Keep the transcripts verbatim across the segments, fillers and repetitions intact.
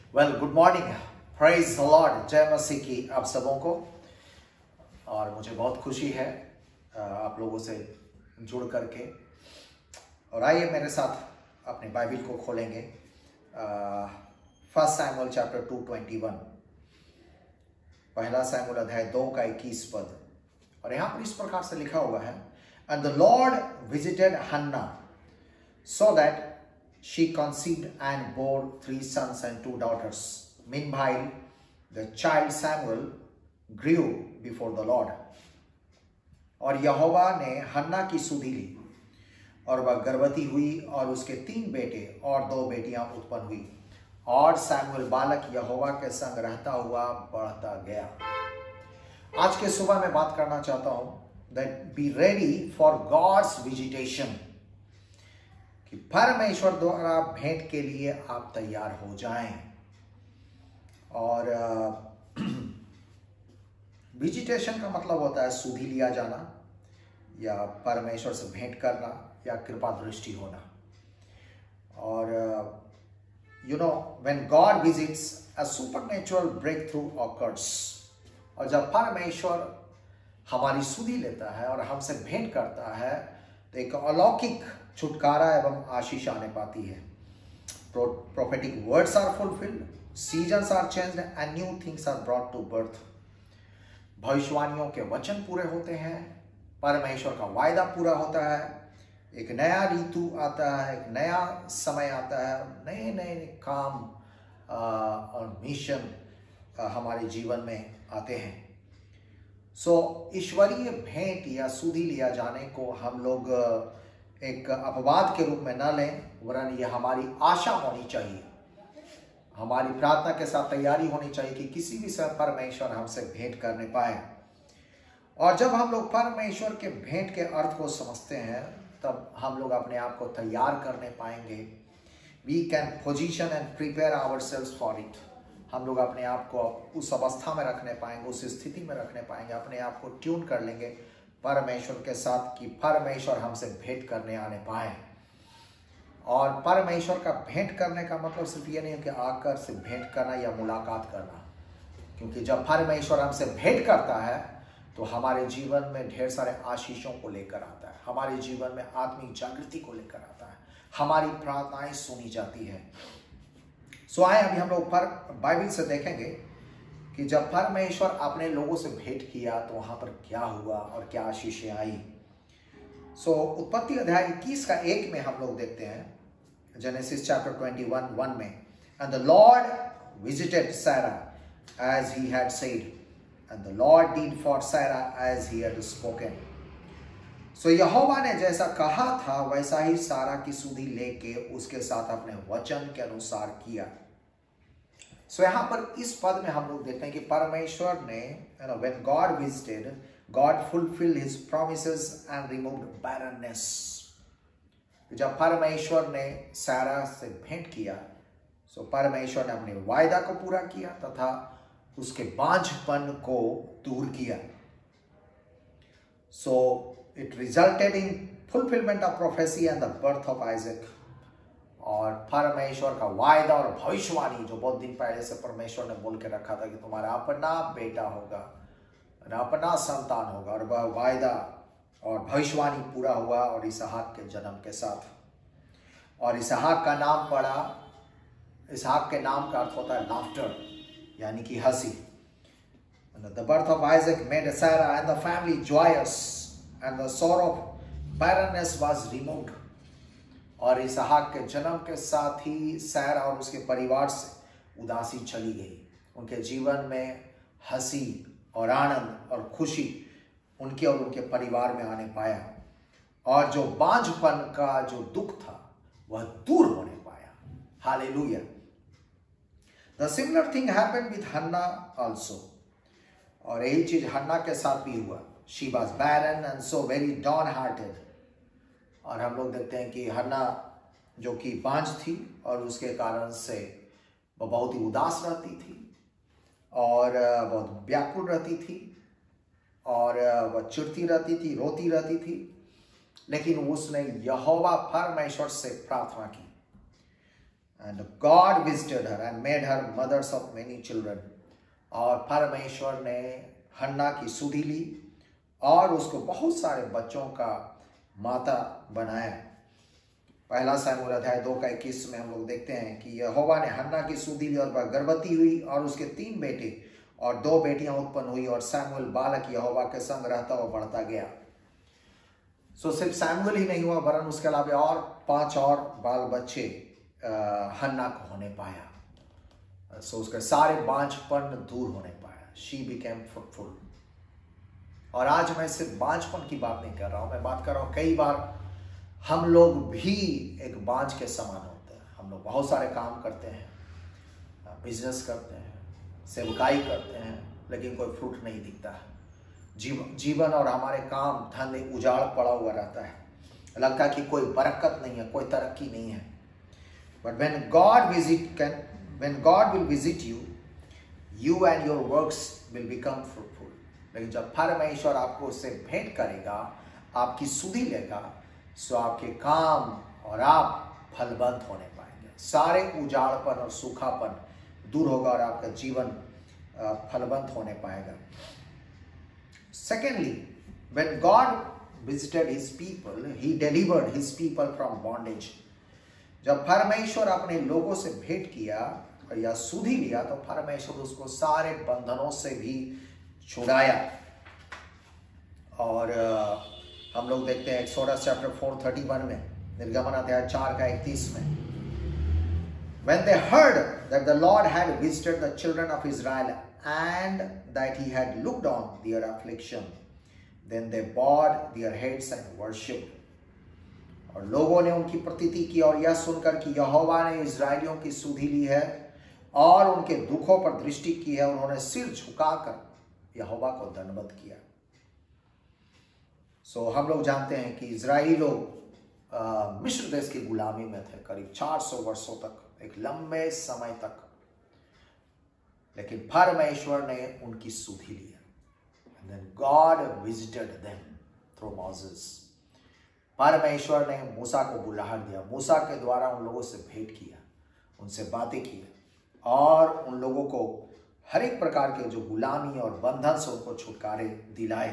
Well good morning, praise the Lord, जय मसीह की आप सबों को। और मुझे बहुत खुशी है आप लोगों से जुड़ करके। और आइए मेरे साथ अपने बाइबल को खोलेंगे, first Samuel chapter two twenty one, पहला सैमुएल अध्याय दो का इक्कीस पद। और यहाँ पर इस प्रकार से लिखा हुआ है, and the Lord visited Hannah so that she conceived and bore three sons and two daughters. Meanwhile, the child Samuel grew before the Lord. और यहोवा ने हन्ना की सुधि ली और वह गर्भवती हुई और उसके तीन बेटे और दो बेटियां उत्पन्न हुई। और सैमुएल बालक यहोवा के संग रहता हुआ बढ़ता गया। आज के सुबह मैं बात करना चाहता हूं that be ready for God's visitation, कि परमेश्वर द्वारा भेंट के लिए आप तैयार हो जाएं। और विजिटेशन का मतलब होता है सुधि लिया जाना, या परमेश्वर से भेंट करना, या कृपा दृष्टि होना। और you know when God visits a supernatural breakthrough occurs. और जब परमेश्वर हमारी सुधि लेता है और हमसे भेंट करता है तो एक अलौकिक छुटकारा एवं आशीष आने पाती है। Prophetic words are fulfilled, seasons are changed and new things are brought to birth. भविष्यवाणियों के वचन पूरे होते हैं, परमेश्वर का वायदा पूरा होता है, एक नया ऋतु आता है, एक नया समय आता है, नए नए काम आ, और मिशन आ, हमारे जीवन में आते हैं। सो so, ईश्वरीय भेंट या सुधि लिया जाने को हम लोग एक अपवाद के रूप में न लें, वरन ये हमारी आशा होनी चाहिए, हमारी प्रार्थना के साथ तैयारी होनी चाहिए कि किसी भी समय परमेश्वर हमसे भेंट करने पाए। और जब हम लोग परमेश्वर के भेंट के अर्थ को समझते हैं तब हम लोग अपने आप को तैयार करने पाएंगे। We can position and prepare ourselves for it. हम लोग अपने आप को उस अवस्था में रखने पाएंगे, उस स्थिति में रखने पाएंगे, अपने आप को ट्यून कर लेंगे परमेश्वर के साथ कि परमेश्वर हमसे भेंट करने आने पाए। और परमेश्वर का भेंट करने का मतलब सिर्फ ये नहीं है कि आकर से भेंट करना या मुलाकात करना, क्योंकि जब परमेश्वर हमसे भेंट करता है तो हमारे जीवन में ढेर सारे आशीषों को लेकर आता है, हमारे जीवन में आत्मिक जागृति को लेकर आता है, हमारी प्रार्थनाएं सुनी जाती है। सो आए अभी हम लोग पर बाइबल से देखेंगे कि जब परमेश्वर अपने लोगों से भेंट किया तो वहां पर क्या हुआ और क्या आशीषें आई। सो उत्पत्ति अध्याय इक्कीस का एक में हम लोग देखते हैं, Genesis chapter twenty one one में, and the Lord visited Sarah as he had said and the Lord did for Sarah as he had spoken. So यहोवा ने जैसा कहा था वैसा ही सारा की सुधि लेके उसके साथ अपने वचन के अनुसार किया। सो so, यहाँ पर इस पद में हम लोग देखते हैं कि परमेश्वर ने, you know, when God visited, God fulfilled his promises and removed barrenness। जब परमेश्वर ने सारा से भेंट किया, सो परमेश्वर ने अपने वायदा को पूरा किया तथा उसके बांझपन को दूर किया। So it resulted in fulfilment of prophecy and the birth of Isaac. और परमेश्वर का वायदा और भविष्यवाणी जो बहुत दिन पहले से परमेश्वर ने बोल के रखा था कि तुम्हारा अपना बेटा होगा, अपना संतान होगा, और वह वायदा और भविष्यवाणी पूरा हुआ और इसहाक के जन्म के साथ। और इसहाक का नाम पड़ा, इसहाक के नाम का अर्थ होता है लाफ्टर, यानी कि हंसी। The birth of Isaac made Sarah and the family joyous and the sorrow of barrenness was removed। और इसहाक के जन्म के साथ ही सारा और उसके परिवार से उदासी चली गई। उनके जीवन में हंसी और आनंद और खुशी उनके और उनके परिवार में आने पाया। और जो बांझपन का जो दुख था वह दूर होने पाया। Hallelujah. The similar thing happened with Hannah also. और यही चीज हन्ना के साथ भी हुआ। She was barren and so very downhearted। और हम लोग देखते हैं कि हन्ना जो कि बांझ थी और उसके कारण से वह बहुत ही उदास रहती थी और बहुत व्याकुल रहती थी और वह चिढ़ती रहती थी, रोती रहती थी। लेकिन उसने यहोवा परमेश्वर से प्रार्थना की And God visited her and made her mothers of many children. और परमेश्वर ने हन्ना की सुधि ली और उसको बहुत सारे बच्चों का माता बनाया। पहला शमूएल अध्याय दो का इक्कीस में हम लोग देखते हैं कि यहोवा ने हन्ना की सुधि ली और वह गर्भवती हुई और उसके तीन बेटे और दो बेटियां उत्पन्न हुई और शमूएल बालक यहोवा के संग रहता हुआ बढ़ता गया। सो सिर्फ शमूएल ही नहीं हुआ वरन उसके अलावा और पांच और बाल बच्चे हन्ना को होने पाया। सो उसके सारे बांझपन दूर होने पाया। She became fruitful. और आज मैं सिर्फ बांझपन की बात नहीं कर रहा हूं, मैं बात कर रहा हूं कई बार हम लोग भी एक बांझ के समान होते हैं। हम लोग बहुत सारे काम करते हैं, बिजनेस करते हैं, सेवकाई करते हैं, लेकिन कोई फ्रूट नहीं दिखता है। जीवन जीवन और हमारे काम धंधे उजाड़ पड़ा हुआ रहता है। लगता है कि कोई बरकत नहीं है, कोई तरक्की नहीं है। But when God visit can when God will visit you, you and your works will become fruitful. लेकिन जब परमेश्वर आपको उससे भेंट करेगा, आपकी सुधि लेगा, सो आपके काम और आप फलवंत होने पाएंगे। सारे उजाड़पन और सूखापन दूर होगा और आपका जीवन फलवंत होने पाएगा। Secondly, when God visited his people, he delivered his people from bondage. जब परमेश्वर अपने लोगों से भेंट किया और या सुधि लिया तो परमेश्वर उसको सारे बंधनों से भी छुड़ाया। और हम लोग देखते हैं Exodus chapter four thirty one में, निर्गमन अध्याय चार का इकतीस में, when they heard that the Lord had visited the children of Israel and that he had looked on their affliction, then they bowed their heads and worshipped. और लोगों ने उनकी प्रतीति की और यह सुनकर कि यहोवा ने इजराइलियों की सुधि ली है और उनके दुखों पर दृष्टि की है, उन्होंने सिर झुकाकर यहोवा को दंडवत किया। सो so, हम लोग जानते हैं कि इजराइली लोग मिस्र देश की गुलामी में थे करीब चार सौ वर्षों तक, एक लंबे समय तक। लेकिन परमेश्वर ने उनकी सुधि लिया। And then God visited them through Moses. परमेश्वर ने मूसा को बुलाहट दिया, मूसा के द्वारा उन लोगों से भेंट किया, उनसे बातें की और उन लोगों को हर एक प्रकार के जो गुलामी और बंधन से उनको छुटकारे दिलाए।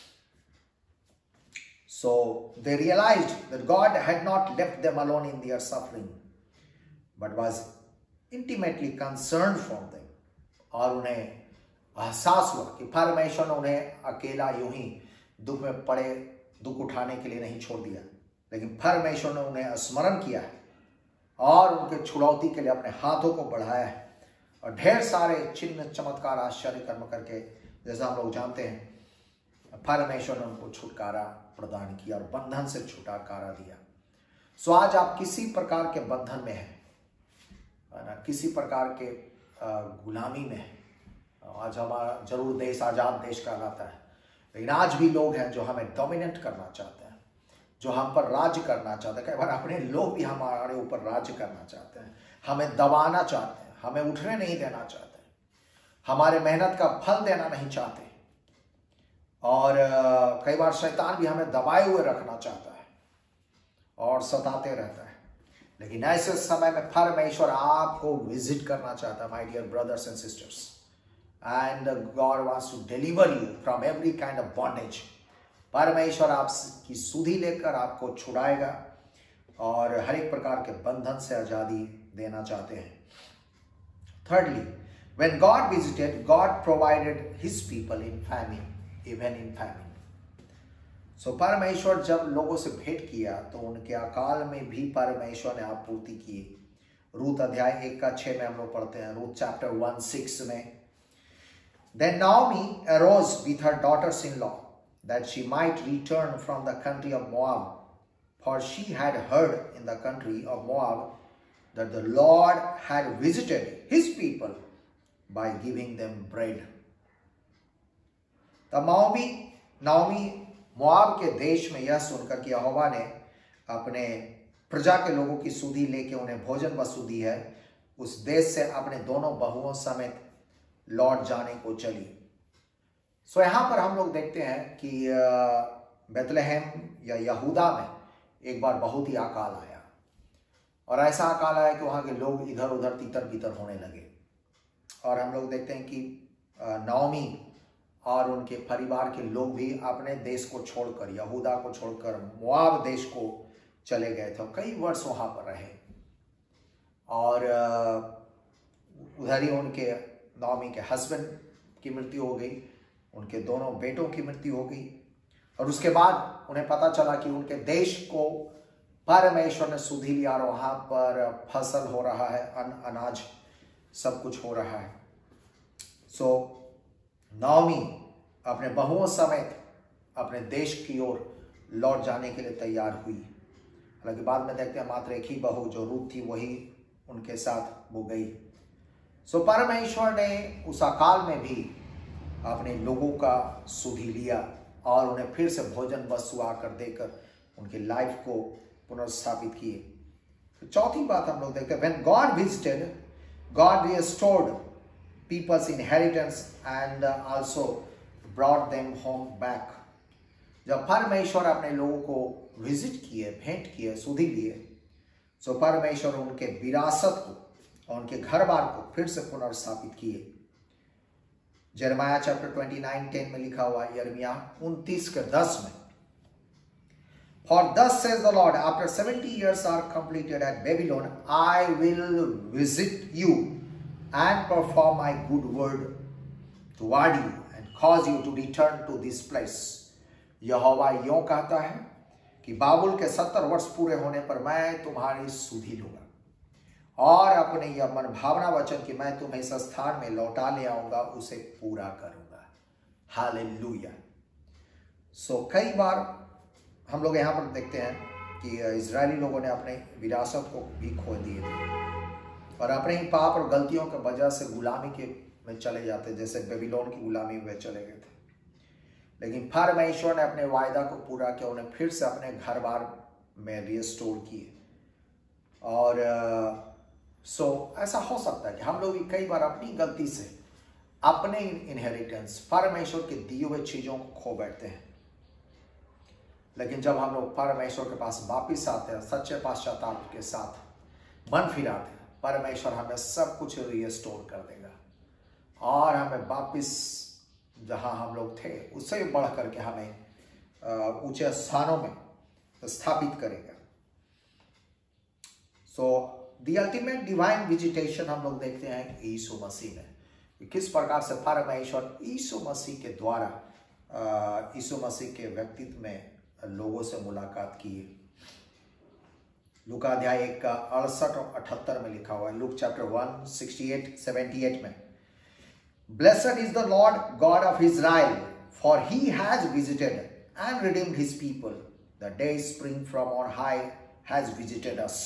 So they realized that God had not left them alone in their suffering, but was intimately concerned for them. और उन्हें एहसास हुआ कि परमेश्वर ने उन्हें अकेला यूं ही दुख में पड़े दुख उठाने के लिए नहीं छोड़ दिया, लेकिन परमेश्वर ने उन्हें स्मरण किया है और उनके छुड़ौती के लिए अपने हाथों को बढ़ाया है और ढेर सारे चिन्ह चमत्कार आश्चर्य कर्म करके, जैसा हम लोग जानते हैं, परमेश्वर ने उनको छुटकारा प्रदान किया और बंधन से छुटकारा दिया। सो आज आप किसी प्रकार के बंधन में हैं ना, किसी प्रकार के गुलामी में है। आज हमारा जरूर देश आजाद देश कहलाता है, लेकिन आज भी लोग हैं जो हमें डोमिनेट करना चाहते हैं, जो हम पर राज्य करना चाहते हैं। कई बार अपने लोग भी हमारे ऊपर राज्य करना चाहते हैं, हमें दबाना चाहते हैं, हमें उठने नहीं देना चाहते, हमारे मेहनत का फल देना नहीं चाहते। और कई बार शैतान भी हमें दबाए हुए रखना चाहता है और सताते रहता है। लेकिन ऐसे समय में परमेश्वर आपको विजिट करना चाहता है, my dear brothers and sisters, and God wants to deliver you from every kind of bondage. परमेश्वर आपकी सुधि लेकर आपको छुड़ाएगा और हर एक प्रकार के बंधन से आजादी देना चाहते हैं। Thirdly, when God visited, God provided his people in famine, even in famine. So परमेश्वर जब लोगों से भेंट किया तो उनके अकाल में भी परमेश्वर ने आपूर्ति की। रूत अध्याय एक का छह में हम लोग पढ़ते हैं, रूत चैप्टर वन सिक्स में, Then Naomi arose with her daughters-in-law that she might return from the country of Moab, for she had heard in the country of Moab that the Lord had visited his people by giving them bread. तब Naomi Naomi Moab के देश में यह सुनकर कि यहोवा ने अपने प्रजा के लोगों की सुधि लेके उन्हें भोजन वस्तु दी है, उस देश से अपने दोनों बहुओं समेत लौट जाने को चली। सो यहां पर हम लोग देखते हैं कि बेथलेहम या यहूदा में एक बार बहुत ही अकाल आया और ऐसा अकाल आया कि वहाँ के लोग इधर उधर तितर बितर होने लगे। और हम लोग देखते हैं कि नाओमी और उनके परिवार के लोग भी अपने देश को छोड़कर, यहूदा को छोड़कर मोआब देश को चले गए थे, कई वर्ष वहाँ पर रहे। और उधर ही उनके नाओमी के हस्बैंड की मृत्यु हो गई, उनके दोनों बेटों की मृत्यु हो गई। और उसके बाद उन्हें पता चला कि उनके देश को परमेश्वर ने सुधी लिया और वहाँ पर फसल हो रहा है, अन्न अनाज सब कुछ हो रहा है। सो नाओमी अपने बहुओं समेत अपने देश की ओर लौट जाने के लिए तैयार हुई। हालांकि बाद में देखते हैं मात्र एक ही बहू जो रूत थी वही उनके साथ वो गई। सो परमेश्वर ने उस अकाल में भी अपने लोगों का सुधी लिया और उन्हें फिर से भोजन वस्तु आकर देकर उनकी लाइफ को पुनर्स्थापित किए। तो चौथी बात हम लोग देखते हैं, when God visited, God restored people's inheritance and also brought them home back. जब परमेश्वर अपने लोगों को विजिट किए, भेंट किए, सुधी लिए, सो परमेश्वर उनके विरासत को और उनके घर बार को फिर से पुनर्स्थापित किए। यिर्मयाह चैप्टर उनतीस टेन में लिखा हुआ है, यिर्मयाह उनतीस के दस में, For thus says the Lord, after seventy years are completed at Babylon, I will visit you and perform my good word toward you and cause you to return to this place. यहोवा यों कहता है कि बाबुल के सत्तर वर्ष पूरे होने पर मैं तुम्हारी सुधि लूंगा और अपने यह मन भावना वचन कि मैं तुम्हें इस स्थान में लौटा ले आऊंगा उसे पूरा करूंगा। हालेलुया। सो कई बार हम लोग यहाँ पर देखते हैं कि इजरायली लोगों ने अपने विरासत को भी खो दिए थे और अपने ही पाप और गलतियों की वजह से गुलामी के में चले जाते, जैसे बेबीलोन की गुलामी में चले गए थे। लेकिन परमेश्वर ने अपने वायदा को पूरा किया, उन्हें फिर से अपने घर बार में रिस्टोर किए। और सो ऐसा हो सकता है कि हम लोग भी कई बार अपनी गलती से अपने इनहेरिटेंस, परमेश्वर के दिए हुए चीजों को खो बैठते हैं। लेकिन जब हम लोग परमेश्वर के पास वापिस आते हैं, सच्चे पश्चाताप के साथ मन फिराते हैं, परमेश्वर हमें सब कुछ रिस्टोर कर देगा और हमें वापिस जहां हम लोग थे उससे भी बढ़ करके हमें ऊंचे स्थानों में स्थापित करेगा। So the ultimate divine visitation हम लोग देखते हैं यीशु मसीह में, किस प्रकार से परमेश्वर यीशु मसीह के द्वारा यीशु मसीह के व्यक्तित्व में लोगों से मुलाकात की। लूका अध्याय एक का अड़सठ और अठहत्तर में लिखा हुआ है, Luke chapter one sixty eight seventy eight में, Blessed is the Lord God of Israel, for he has visited and redeemed his people. The day spring from on high has visited us.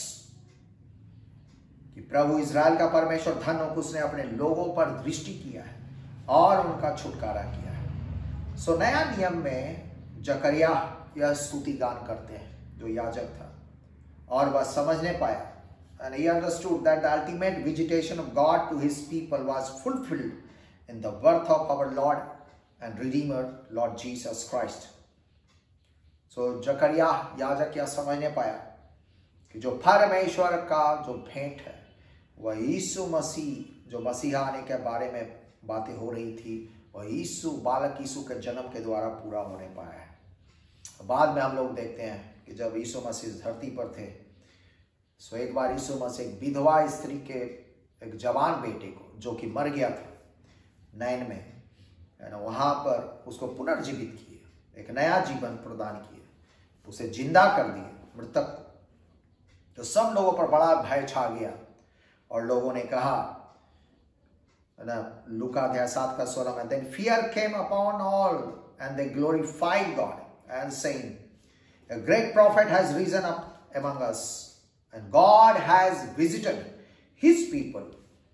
कि प्रभु Israel का परमेश्वर धन हो, उसने अपने लोगों पर दृष्टि किया है और उनका छुटकारा किया है। सो नया नियम में जकरिया यह स्तुति गान करते हैं जो याजक था, और वह समझने पाया, and he understood that the ultimate visitation of God to his people was fulfilled in the birth of our Lord and Redeemer, Lord Jesus Christ. So जकरिया याजक यह समझने पाया कि जो परमेश्वर का जो भेंट है वह यीशु मसीह, जो मसीहा आने के बारे में बातें हो रही थी, वह यीशु, बालक यीशु के जन्म के द्वारा पूरा होने पाया है। बाद में हम लोग देखते हैं कि जब यीशु मसीह धरती पर थे, सो एक बार यीशु मसीह एक विधवा स्त्री के एक जवान बेटे को जो कि मर गया था नैन में, है ना, वहाँ पर उसको पुनर्जीवित किए, एक नया जीवन प्रदान किए, उसे जिंदा कर दिए मृतक को। तो सब लोगों पर बड़ा भय छा गया और लोगों ने कहा, है ना, लूका अध्याय सात का सोलह में, then fear came upon all and they glorified God and saying, a great prophet has risen up among us and God has visited his people.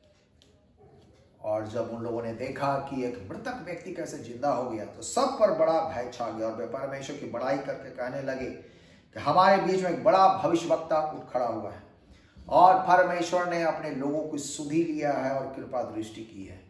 और जब उन लोगों ने देखा कि एक मृतक व्यक्ति कैसे जिंदा हो गया तो सब पर बड़ा भय छा गया और वे परमेश्वर की बड़ाई करके कहने लगे कि हमारे बीच में एक बड़ा भविष्यवक्ता उठ खड़ा हुआ है और परमेश्वर ने अपने लोगों को सुधी लिया है और कृपा दृष्टि की है।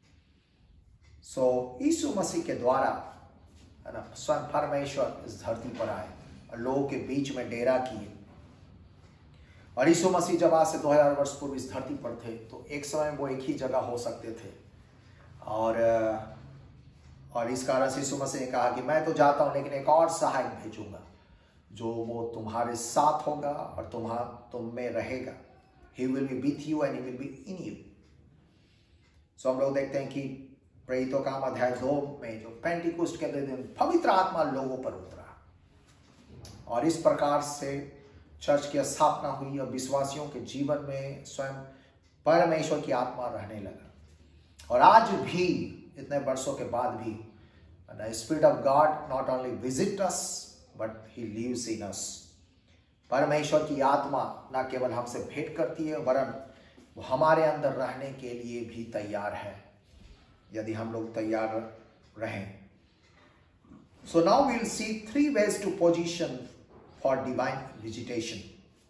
सो यीशु मसीह के द्वारा, है ना, स्वयं परमेश्वर इस धरती पर आए और लोगों के बीच में डेरा किए और यीशु मसीह जब आज से दो हजार वर्ष पूर्व इस धरती पर थे तो एक समय वो एक ही जगह हो सकते थे, और और इस कारण से यीशु मसीह ने कहा कि मैं तो जाता हूं लेकिन एक और सहायक भेजूंगा जो वो तुम्हारे साथ होगा और तुम्हारा तुम में रहेगा। He will be with you and he will be in you. So हम लोग देखते हैं कि प्रेरितों का अध्याय दो में जो पेंटिकुस्ट के दिन पवित्र आत्मा लोगों पर उतरा और इस प्रकार से चर्च की स्थापना हुई और विश्वासियों के जीवन में स्वयं परमेश्वर की आत्मा रहने लगा। और आज भी इतने वर्षों के बाद भी the Spirit of God not only visit us but He lives in us. परमेश्वर की आत्मा न केवल हमसे भेंट करती है वरन वो हमारे अंदर रहने के लिए भी तैयार है यदि हम लोग तैयार रहें। So now we will see three ways to position for divine visitation.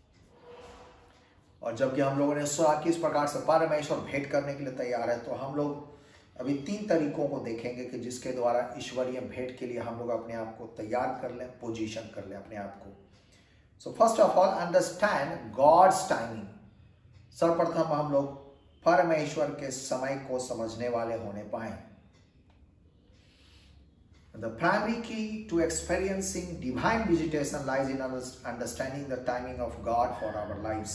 और जबकि हम लोगों ने सुना किस प्रकार से परमेश्वर भेंट करने के लिए तैयार है, तो हम लोग अभी तीन तरीकों को देखेंगे कि जिसके द्वारा ईश्वरीय भेंट के लिए हम लोग अपने आप को तैयार कर लें, पोजीशन कर लें अपने आप को। So first of all understand God's timing. सर्वप्रथम हम लोग परमेश्वर के समय को समझने वाले होने पाए। The primary key to experiencing divine visitation lies in understanding the timing of God for our lives.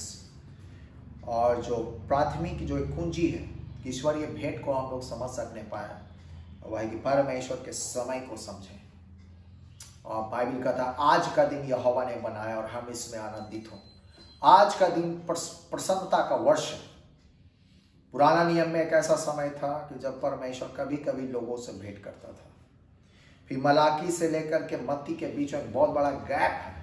और जो प्राथमिक जो एक कुंजी है ईश्वरीय भेंट को हम लोग समझ सकने पाए वह है कि परमेश्वर के समय को समझें। और बाइबल कहता है आज का दिन यहोवा ने बनाया और हम इसमें आनंदित हों। आज का दिन प्रसन्नता का वर्ष है। पुराना नियम में एक ऐसा समय था कि जब परमेश्वर कभी कभी लोगों से भेंट करता था। फिर मलाकी से लेकर के मत्ती के बीच में बहुत बड़ा गैप है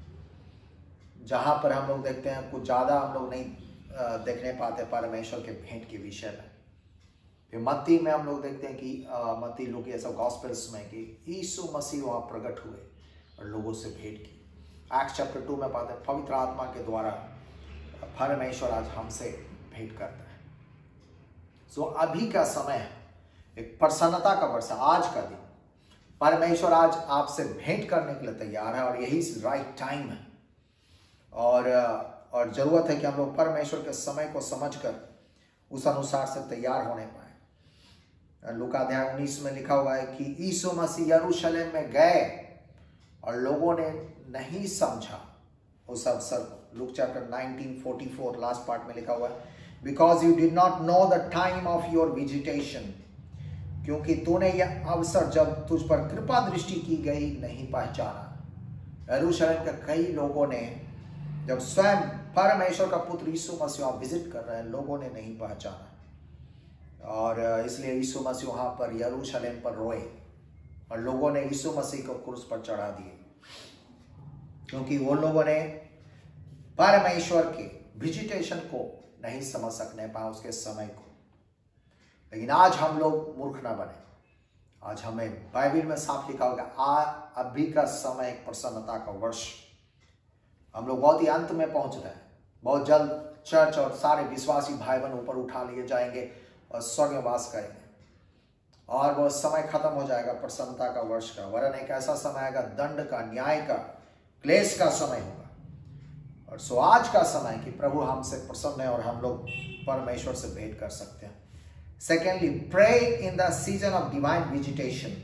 जहां पर हम लोग देखते हैं कुछ ज्यादा हम लोग नहीं देखने पाते परमेश्वर के भेंट के विषय में। फिर मत्ती में हम लोग देखते हैं कि मत्ती लूका ये सब गॉस्पेल्स में कि यीशु मसीह वहां प्रकट हुए और लोगों से भेंट की। एक्ट्स चैप्टर टू में पाते हैं पवित्र आत्मा के द्वारा परमेश्वर आज हमसे भेंट करता है। सो अभी का समय है, एक प्रसन्नता का वर्ष, आज का दिन परमेश्वर आज आपसे भेंट करने के लिए तैयार है और यही राइट टाइम है। और और जरूरत है कि हम लोग परमेश्वर के समय को समझकर उस अनुसार से तैयार होने पाए। लूका अध्याय उन्नीस में लिखा हुआ है कि यीशु मसीह यरूशलेम में गए और लोगों ने नहीं समझा उस अवसर को। Luke chapter nineteen forty four last part में लिखा हुआ है because you did not know the time of your visitation, क्योंकि तूने यह अवसर जब तुझ पर कृपा दृष्टि की गई नहीं पहचाना। यरूशलेम के कई लोगों ने जब स्वयं परमेश्वर का पुत्र यीशु मसीह वहां विजिट कर रहे हैं लोगों ने नहीं पहचाना और इसलिए यीशु मसीह वहां पर यरूशलेम पर रोए और लोगों ने यीशु मसीह को क्रूस पर चढ़ा दिए क्योंकि वो लोगों ने परमेश्वर के विजिटेशन को नहीं समझ सकने पाए, उसके समय को। लेकिन आज हम लोग मूर्ख ना बने। आज हमें बाइबल में साफ लिखा होगा आ अभी का समय एक प्रसन्नता का वर्ष। हम लोग बहुत ही अंत में पहुंच रहे हैं। बहुत जल्द चर्च और सारे विश्वासी भाई बहन ऊपर उठा लिए जाएंगे और स्वर्ग में वास करेंगे और वो समय खत्म हो जाएगा प्रसन्नता का वर्ष का। वरन एक ऐसा समय आएगा दंड का, न्याय का, क्लेश का समय होगा। और सो आज का समय कि प्रभु हमसे प्रसन्न है और हम लोग परमेश्वर से भेंट कर सकते हैं। Secondly, pray in the season of divine visitation.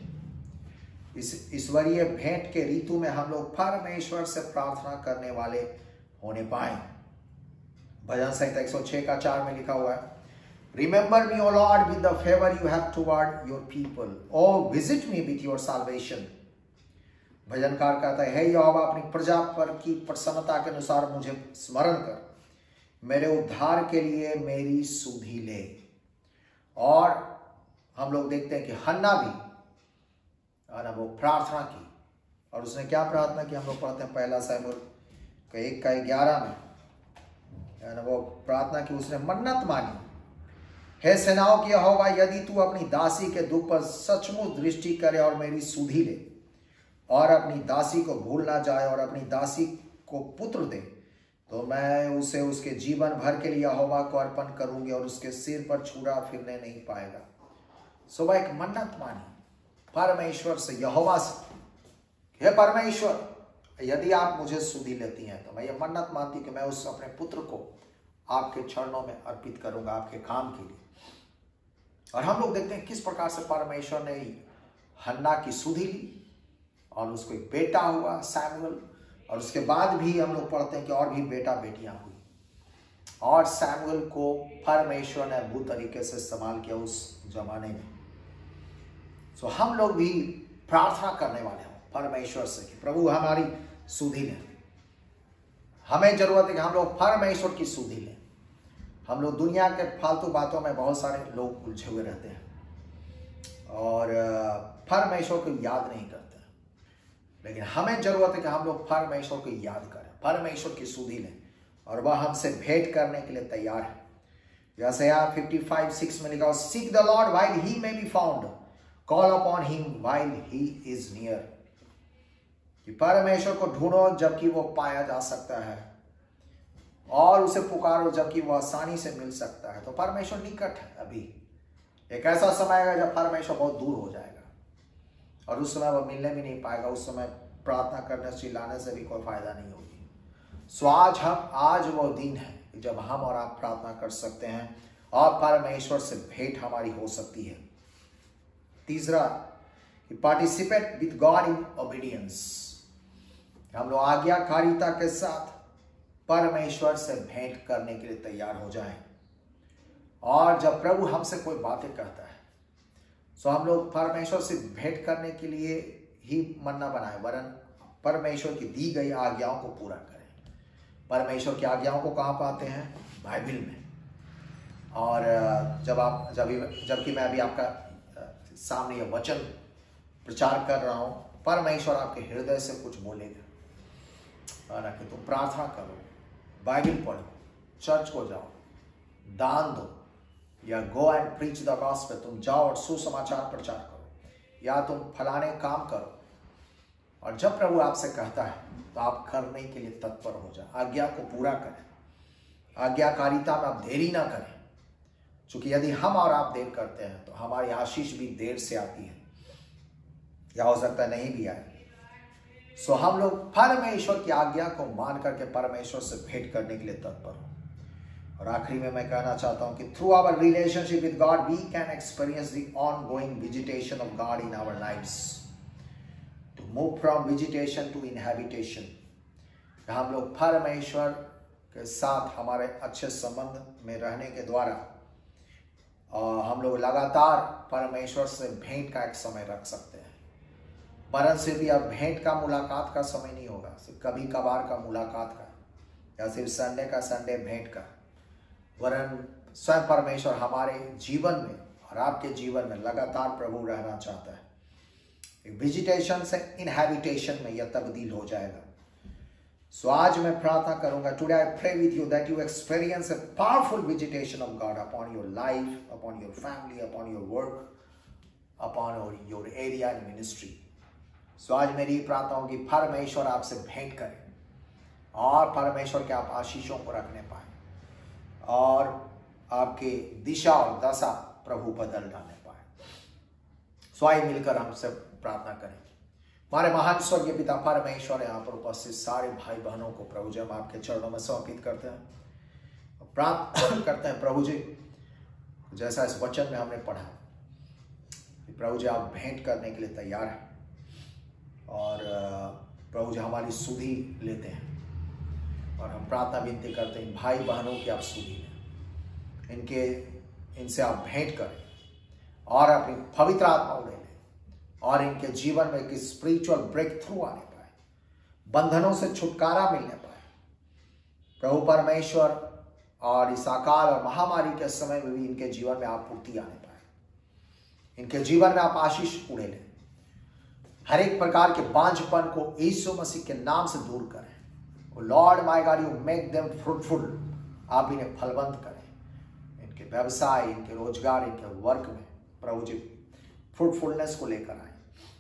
इस ईश्वरीय भेंट के ऋतु में हम लोग परमेश्वर से प्रार्थना करने वाले होने पाए। भजन संहिता एक सौ छह का चार में लिखा हुआ है remember me O Lord with the favour you have toward your people, O visit me with your salvation. भजनकार कहता है, हे यहोवा अपनी प्रजा पर की प्रसन्नता के अनुसार मुझे स्मरण कर, मेरे उद्धार के लिए मेरी सुधि ले। और हम लोग देखते हैं कि हन्ना भी ना वो प्रार्थना की और उसने क्या प्रार्थना की हम लोग पढ़ते हैं पहला शमूएल का एक का ग्यारह में ना वो प्रार्थना की, उसने मन्नत मानी, हे सेनाओं की यहोवा यदि तू अपनी दासी के दुख पर सचमुच दृष्टि करे और मेरी सुधि ले और अपनी दासी को भूल ना जाए और अपनी दासी को पुत्र दे, तो मैं उसे उसके जीवन भर के लिए यहोवा को अर्पण करूंगी और उसके सिर पर छुरा फिरने नहीं पाएगा। सो वह एक मन्नत मानी परमेश्वर से, यहोवा से, हे परमेश्वर यदि आप मुझे सुधि लेती हैं तो मैं ये मन्नत मानती हूँ कि मैं उस अपने पुत्र को आपके चरणों में अर्पित करूंगा आपके काम के लिए। और हम लोग देखते हैं किस प्रकार से परमेश्वर ने हन्ना की सुधि ली और उसको एक बेटा हुआ सैमुअल, और उसके बाद भी हम लोग पढ़ते हैं कि और भी बेटा बेटियां हुई, और सैमुअल को परमेश्वर ने अद्भुत तरीके से इस्तेमाल किया उस जमाने में। सो हम लोग भी प्रार्थना करने वाले हो परमेश्वर से कि प्रभु हमारी सुधि लें। हमें जरूरत है कि हम लोग परमेश्वर की सुधि लें। हम लोग दुनिया के फालतू बातों में बहुत सारे लोग उलझे हुए रहते हैं और परमेश्वर को याद नहीं करते, लेकिन हमें जरूरत है कि हम लोग परमेश्वर को याद करें, परमेश्वर की सुधि लें, और वह हमसे भेंट करने के लिए तैयार है। यशायाह पचपन सिक्स में लिखा, seek the Lord while he may be found, call upon him while he is near. कि परमेश्वर को ढूंढो जबकि वो पाया जा सकता है, और उसे पुकारो जबकि वो आसानी से मिल सकता है। तो परमेश्वर निकट है। अभी एक ऐसा समय आएगा जब परमेश्वर बहुत दूर हो जाएगा और उस समय वो मिलने भी नहीं पाएगा। उस समय प्रार्थना करने चिल्लाने से भी कोई फायदा नहीं होगी। सो आज हम आज वो दिन है जब हम और आप प्रार्थना कर सकते हैं और परमेश्वर से भेंट हमारी हो सकती है। तीसरा, participate with God in obedience. हम लोग आज्ञाकारिता के साथ परमेश्वर से भेंट करने के लिए तैयार हो जाएं। और जब प्रभु हमसे कोई बातें कहता है तो हम लोग परमेश्वर से भेंट करने के लिए ही मन्ना बनाए, वरन परमेश्वर की दी गई आज्ञाओं को पूरा करें। परमेश्वर की आज्ञाओं को कहाँ पाते हैं? बाइबल में। और जब आप जब जबकि मैं अभी आपका सामने ये वचन प्रचार कर रहा हूँ, परमेश्वर आपके हृदय से कुछ बोलेगा ना कि तुम प्रार्थना करो, बाइबल पढ़ो, चर्च को जाओ, दान दो, या go and preach the gospel, तुम जाओ और सुसमाचार प्रचार करो, या तुम फलाने काम करो। और जब प्रभु आपसे कहता है तो आप करने के लिए तत्पर हो जाए, आज्ञा को पूरा करें, आज्ञाकारिता में आप देरी ना करें, क्योंकि यदि हम और आप देर करते हैं तो हमारी आशीष भी देर से आती है, या हो सकता है नहीं भी आए। सो हम लोग परमेश्वर की आज्ञा को मान करके परमेश्वर से भेंट करने के लिए तत्पर हो। और आखिरी में मैं कहना चाहता हूं कि through our relationship with God we can experience the ongoing visitation of God in our lives, to move from visitation to inhabitation. हम लोग परमेश्वर के साथ हमारे अच्छे संबंध में रहने के द्वारा और हम लोग लगातार परमेश्वर से भेंट का एक समय रख सकते हैं। वरन सिर्फ यह भेंट का मुलाकात का समय नहीं होगा, सिर्फ कभी कभार का मुलाकात का, या सिर्फ संडे का संडे भेंट का, वरन स्वयं परमेश्वर हमारे जीवन में और आपके जीवन में लगातार प्रभु रहना चाहता है। विजिटेशन से इनहैबिटेशन में यह तब्दील हो जाएगा। सो so, आज मैं प्रार्थना करूंगा, today I pray with you that you experience a powerful visitation of God upon your life, upon your family, upon your work, upon your area in ministry. So आज मेरी प्रार्थना होगी परमेश्वर आपसे भेंट करें और परमेश्वर के आप आशीषों को रखने पाए और आपके दिशा और दशा प्रभु बदल डालने पाए। सो आइए मिलकर हमसे प्रार्थना करें। हमारे महान स्वर्गीय पिता परमेश्वर, यहाँ पर उपस्थित सारे भाई बहनों को प्रभु जी हम आपके चरणों में समर्पित करते हैं, प्रार्थना करते हैं प्रभु जी जैसा इस वचन में हमने पढ़ा, प्रभु जी आप भेंट करने के लिए तैयार हैं और प्रभु जी हमारी सुधि लेते हैं। और हम प्रार्थना विनती करते हैं भाई बहनों की आप सुधि लें, इनके इनसे आप भेंट करें और अपनी पवित्र आत्मा उड़े लें और इनके जीवन में एक स्पिरिचुअल ब्रेक थ्रू आने पाए, बंधनों से छुटकारा मिलने पाए। प्रभु परमेश्वर और इस अकाल और महामारी के समय में भी इनके जीवन में आप पूर्ति आने पाए, इनके जीवन में आप आशीष उड़े लें। हर एक प्रकार के बांझपन को यीशु मसीह के नाम से दूर करें। Lord my God, you make them fruitful, आप इन्हें फलवंत करें। इनके व्यवसाय, इनके रोजगार, इनके वर्क में प्रभु जी फ्रूटफुलनेस को लेकर आए।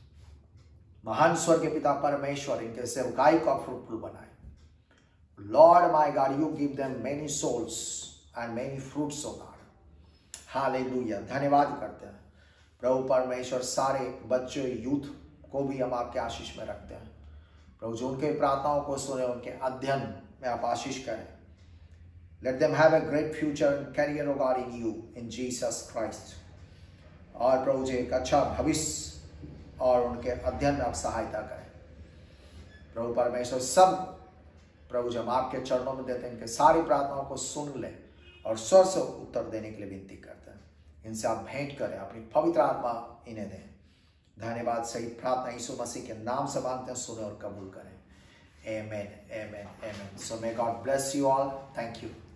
महान स्वर्गीय पिता परमेश्वर इनके सेवकाई को फ्रूटफुल बनाए। Lord my God, you give them many souls and many fruits of God. Hallelujah, धन्यवाद करते हैं प्रभु परमेश्वर। सारे बच्चे यूथ को भी हम आपके आशीष में रखते हैं प्रभु जो उनके प्रार्थनाओं को सुने, उनके अध्ययन में आप आशीष करें। Let them have a great future and career O God in you, in Jesus Christ. और प्रभु जी एक अच्छा भविष्य और उनके अध्ययन में आप सहायता करें। प्रभु परमेश्वर सब प्रभु जब आपके चरणों में देते हैं, इनके सारी प्रार्थनाओं को सुन ले और स्वर से उत्तर देने के लिए विनती करते हैं। इनसे आप भेंट करें, अपनी पवित्र आत्मा इन्हें दें। धन्यवाद सही प्रार्थना यीशु मसीह के नाम से मांगते हैं, सुने और कबूल करें। आमेन, आमेन, आमेन। So may God bless you all. Thank you.